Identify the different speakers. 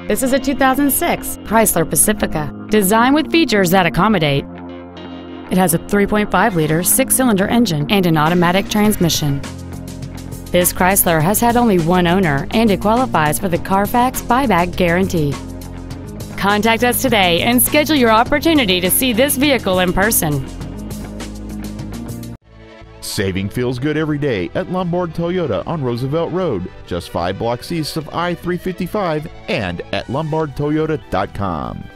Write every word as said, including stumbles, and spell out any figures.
Speaker 1: This is a two thousand six Chrysler Pacifica, designed with features that accommodate. It has a three point five liter six-cylinder engine and an automatic transmission. This Chrysler has had only one owner and it qualifies for the Carfax buyback guarantee. Contact us today and schedule your opportunity to see this vehicle in person.
Speaker 2: Saving feels good every day at Lombard Toyota on Roosevelt Road, just five blocks east of I three fifty-five, and at lombard toyota dot com.